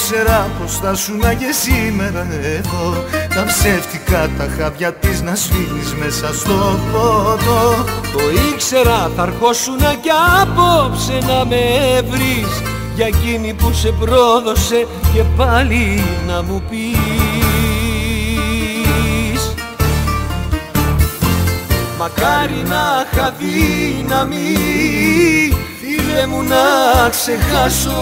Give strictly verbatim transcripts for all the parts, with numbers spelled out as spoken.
ήξερα πως θα σουνα και σήμερα εδώ, τα ψεύτικα τα χάδια της να σφίγγεις μέσα στο ποτό. Το ήξερα θα αρχόσουνα κι απόψε να με βρεις, για εκείνη που σε πρόδωσε και πάλι να μου πεις. Μακάρι να είχα δύναμη, φίλε μου, να ξεχάσω,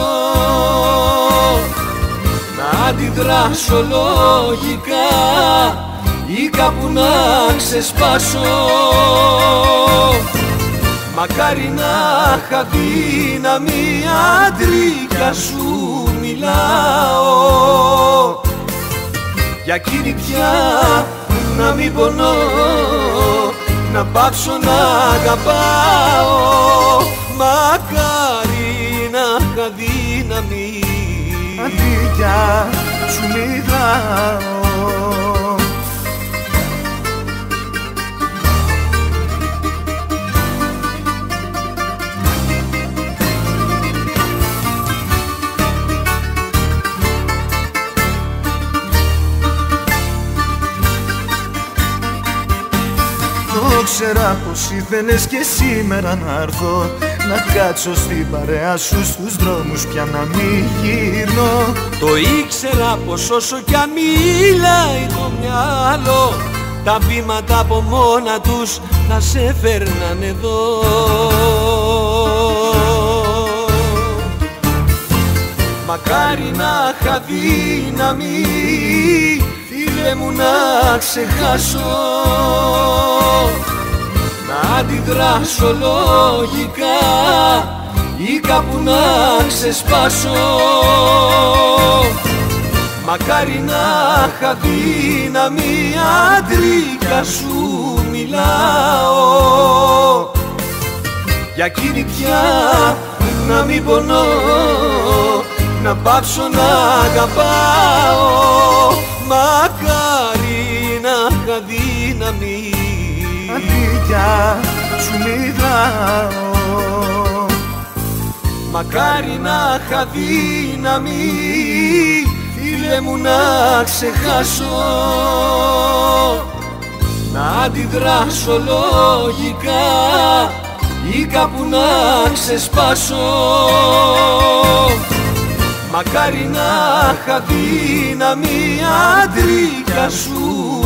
να αντιδράσω λογικά ή κάπου να ξεσπάσω. Μακάρι να είχα δύναμη, αντρίκια σου μιλάω, για εκείνη πια να μην πονώ, να πάψω να αγαπάω. Μακάρι να είχα δύναμη, αντρίκια σου μιλάω. Το ξέρα πως ήθελες και σήμερα να έρθω, να κάτσω στην παρέα σου στους δρόμους πια να μην γυρνώ. Το ήξερα πως όσο κι αν μιλάει το μυαλό, τα βήματα από μόνα τους να σε φέρναν εδώ. Μακάρι να είχα δύναμη, φίλε μου, να ξεχάσω, να αντιδράσω λογικά ή κάπου να ξεσπάσω. Μακάρι να είχα δύναμη, αντρίκια σου μιλάω, για εκείνη πια να μην πονώ, να πάψω να αγαπάω. Μακάρι να είχα δύναμη, αντρίκια σου μιλάω. Μακάρι να είχα δύναμη, φίλε μου, να ξεχάσω, να αντιδράσω λογικά ή κάπου να ξεσπάσω. Μακάρι να είχα δύναμη, αντρίκια σου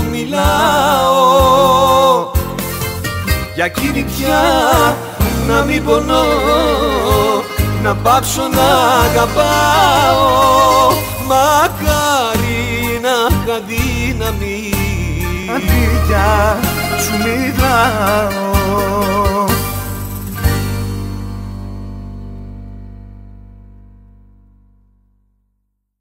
μιλάω, για εκείνη πια να μην πονώ, να πάψω να αγαπάω. Μακάρι να είχα δύναμη, αντρίκια σου μιλάω.